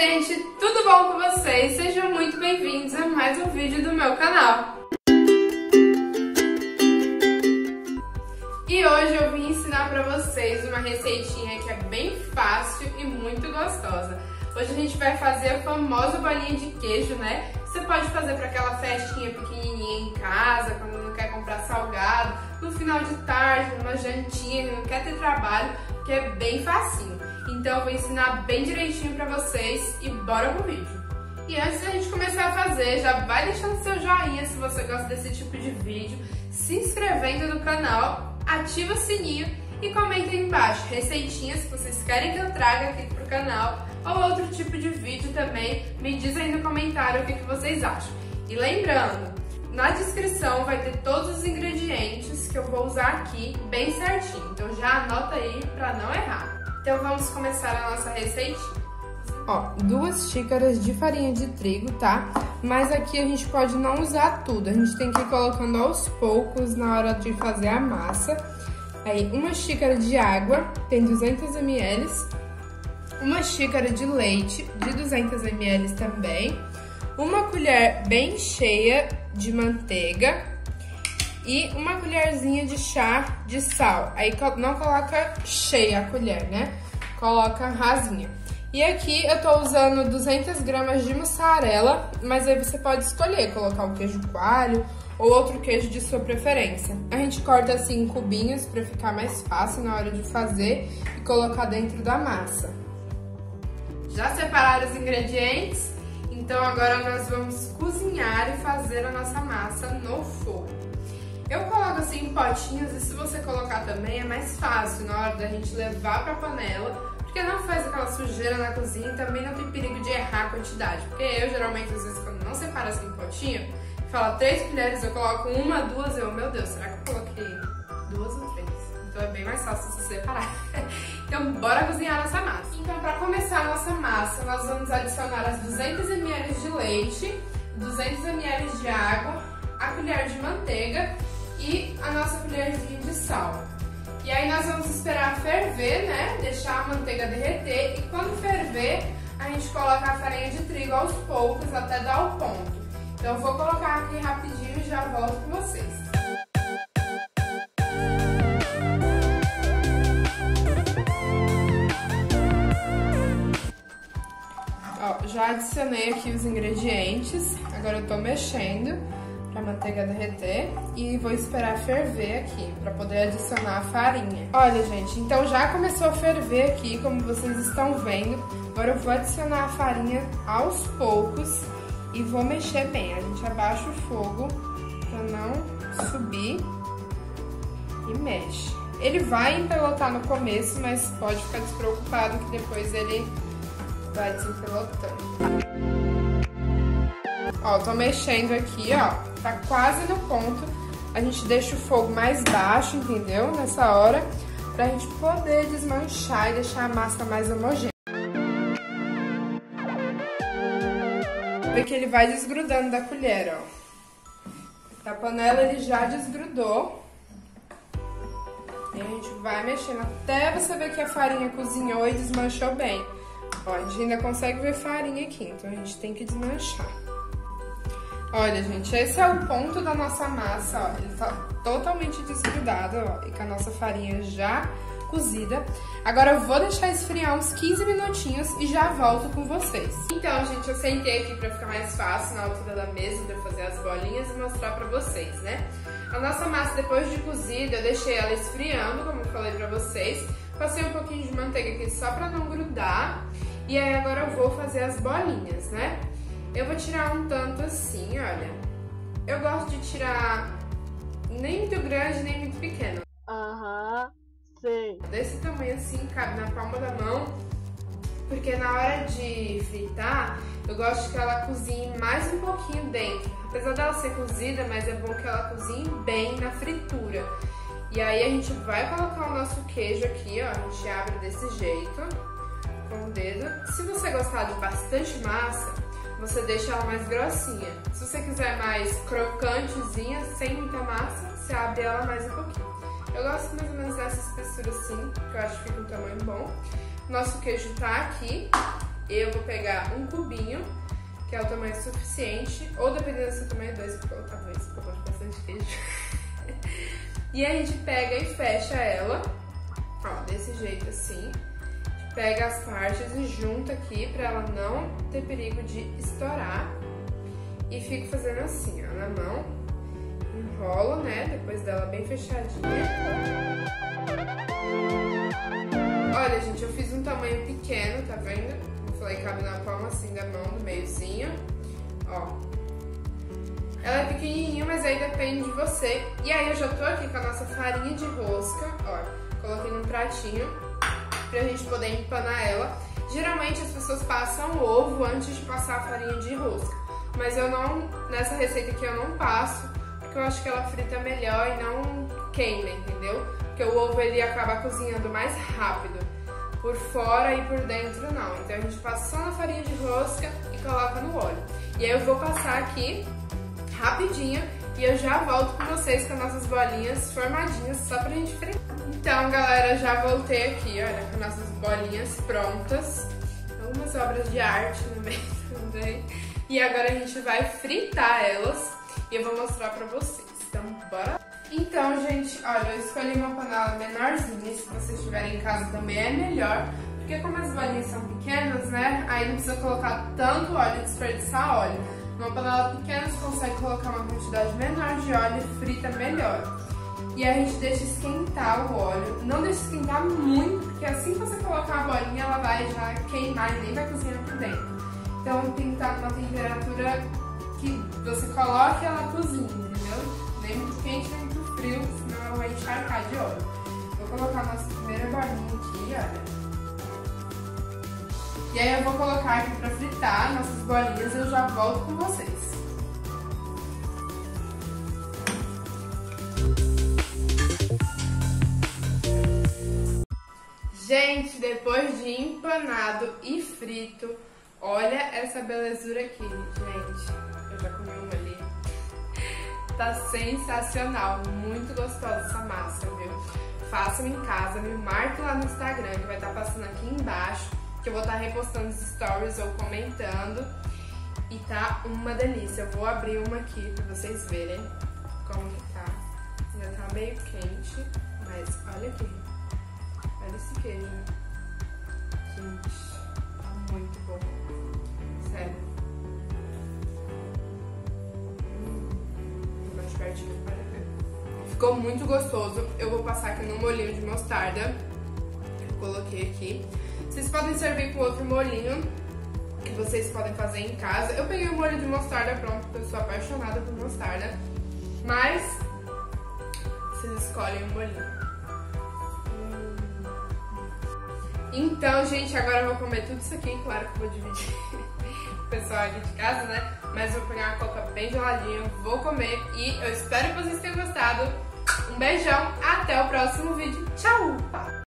gente, tudo bom com vocês? Sejam muito bem-vindos a mais um vídeo do meu canal. E hoje eu vim ensinar pra vocês uma receitinha que é bem fácil e muito gostosa. Hoje a gente vai fazer a famosa bolinha de queijo, né? Você pode fazer para aquela festinha pequenininha em casa, quando não quer comprar salgado, no final de tarde, numa jantinha, não quer ter trabalho, que é bem facinho. Então eu vou ensinar bem direitinho pra vocês e bora pro vídeo. E antes da gente começar a fazer, já vai deixando seu joinha se você gosta desse tipo de vídeo, se inscrevendo no canal, ativa o sininho e comenta aí embaixo receitinhas que vocês querem que eu traga aqui pro canal ou outro tipo de vídeo também, me diz aí no comentário o que vocês acham. E lembrando, na descrição vai ter todos os ingredientes que eu vou usar aqui bem certinho, então já anota aí pra não errar. Então vamos começar a nossa receitinha. Ó, 2 xícaras de farinha de trigo, tá? Mas aqui a gente pode não usar tudo, a gente tem que ir colocando aos poucos na hora de fazer a massa. Aí 1 xícara de água, tem 200 ml, 1 xícara de leite, de 200 ml também, 1 colher bem cheia de manteiga e 1 colherzinha de chá de sal. Aí não coloca cheia a colher, né? Coloca rasinha. E aqui eu tô usando 200 gramas de mussarela, mas aí você pode escolher colocar o queijo coalho ou outro queijo de sua preferência. A gente corta assim em cubinhos para ficar mais fácil na hora de fazer e colocar dentro da massa. Já separaram os ingredientes? Então agora nós vamos cozinhar e fazer a nossa massa no fogo. Eu coloco assim em potinhos e se você colocar também é mais fácil na hora da gente levar pra panela, porque não faz aquela sujeira na cozinha e também não tem perigo de errar a quantidade. Porque eu geralmente, às vezes, quando não separo assim em potinho, fala 3 colheres, eu coloco 1, 2, meu Deus, será que eu coloquei 2 ou 3? Então é bem mais fácil se separar. Então bora cozinhar nossa massa. Então para começar a nossa massa, nós vamos adicionar as 200 ml de leite, 200 ml de água, a colher de manteiga e a nossa colherzinha de sal. E aí nós vamos esperar ferver, né? Deixar a manteiga derreter e quando ferver, a gente coloca a farinha de trigo aos poucos até dar o ponto. Então eu vou colocar aqui rapidinho e já volto com vocês. Ó, já adicionei aqui os ingredientes, agora eu tô mexendo pra manteiga derreter e vou esperar ferver aqui pra poder adicionar a farinha. Olha, gente, então já começou a ferver aqui, como vocês estão vendo. Agora eu vou adicionar a farinha aos poucos e vou mexer bem. A gente abaixa o fogo pra não subir e mexe. Ele vai empelotar no começo, mas pode ficar despreocupado que depois ele vai desempelotando. Ó, tô mexendo aqui, ó, tá quase no ponto. A gente deixa o fogo mais baixo, entendeu? Nessa hora, pra gente poder desmanchar e deixar a massa mais homogênea. Vê que ele vai desgrudando da colher, ó. Da panela ele já desgrudou. E a gente vai mexendo até você ver que a farinha cozinhou e desmanchou bem. Ó, a gente ainda consegue ver farinha aqui, então a gente tem que desmanchar. Olha, gente, esse é o ponto da nossa massa, ó. Ele tá totalmente desgrudado, ó, e com a nossa farinha já cozida. Agora eu vou deixar esfriar uns 15 minutinhos e já volto com vocês. Então, gente, eu sentei aqui pra ficar mais fácil na altura da mesa pra fazer as bolinhas e mostrar pra vocês, né? A nossa massa, depois de cozida, eu deixei ela esfriando, como eu falei pra vocês. Passei um pouquinho de manteiga aqui só pra não grudar. E aí agora eu vou fazer as bolinhas, né? Eu vou tirar um tanto assim, olha. Eu gosto de tirar nem muito grande, nem muito pequeno. Sei. Desse tamanho assim, cabe na palma da mão. Porque na hora de fritar, eu gosto que ela cozinhe mais um pouquinho dentro. Apesar dela ser cozida, mas é bom que ela cozinhe bem na fritura. E aí a gente vai colocar o nosso queijo aqui, ó. A gente abre desse jeito, com o dedo. Se você gostar de bastante massa, você deixa ela mais grossinha. Se você quiser mais crocantezinha, sem muita massa, você abre ela mais um pouquinho. Eu gosto mais ou menos dessa espessura assim, que eu acho que fica um tamanho bom. Nosso queijo tá aqui. eu vou pegar um cubinho, que é o tamanho suficiente, ou dependendo do seu tamanho, 2, vou colocar 2, porque eu gosto bastante de queijo. E a gente pega e fecha ela, ó, desse jeito assim. Pega as partes e junta aqui pra ela não ter perigo de estourar. E fico fazendo assim, ó, na mão. Enrolo, né, depois dela bem fechadinha. Olha, gente, eu fiz um tamanho pequeno, tá vendo? Eu falei que cabe na palma assim da mão, no meiozinho, ó. Ela é pequenininha, mas aí depende de você. E aí eu já tô aqui com a nossa farinha de rosca, ó. Coloquei num pratinho pra gente poder empanar ela. Geralmente as pessoas passam ovo antes de passar a farinha de rosca. Mas eu não, nessa receita aqui eu não passo, porque eu acho que ela frita melhor e não queima, entendeu? Porque o ovo ele acaba cozinhando mais rápido, por fora e por dentro não. Então a gente passa só na farinha de rosca e coloca no óleo. E aí eu vou passar aqui rapidinho e eu já volto com vocês com as nossas bolinhas formadinhas só pra gente fritar. Então, galera, já voltei aqui, olha, com nossas bolinhas prontas. Algumas obras de arte no meio também. E agora a gente vai fritar elas e eu vou mostrar pra vocês. Então, bora! Então, gente, olha, eu escolhi uma panela menorzinha. Se vocês tiverem em casa também é melhor. Porque como as bolinhas são pequenas, né, aí não precisa colocar tanto óleo e desperdiçar óleo. Numa panela pequena você consegue colocar uma quantidade menor de óleo e frita melhor. E a gente deixa esquentar o óleo. Não deixa esquentar muito, porque assim que você colocar a bolinha, ela vai já queimar e nem vai cozinhar por dentro. Então tem que estar numa temperatura que você coloque e ela cozinha, entendeu? Nem muito quente, nem muito frio, senão ela vai encharcar de óleo. Vou colocar a nossa primeira bolinha aqui, olha. E aí eu vou colocar aqui pra fritar nossas bolinhas e eu já volto com vocês. Gente, depois de empanado e frito, olha essa belezura aqui, gente. Eu já comi uma ali. Tá sensacional, muito gostosa essa massa, viu? Façam em casa, me marque lá no Instagram, que vai estar passando aqui embaixo, que eu vou estar repostando os stories ou comentando. E tá uma delícia. Eu vou abrir uma aqui pra vocês verem como que tá. Ainda tá meio quente, mas olha aqui. Olha esse queijo. Gente, tá muito bom. Sério. Vou mais pertinho para ver. Ficou muito gostoso. Eu vou passar aqui no molhinho de mostarda que eu coloquei aqui. Vocês podem servir com outro molhinho que vocês podem fazer em casa. Eu peguei o molho de mostarda pronto, porque eu sou apaixonada por mostarda. Mas vocês escolhem o molhinho. Então, gente, agora eu vou comer tudo isso aqui. Claro que eu vou dividir com o pessoal aqui de casa, né? Mas vou pegar uma coca bem geladinha, vou comer. E eu espero que vocês tenham gostado. Um beijão, até o próximo vídeo. Tchau!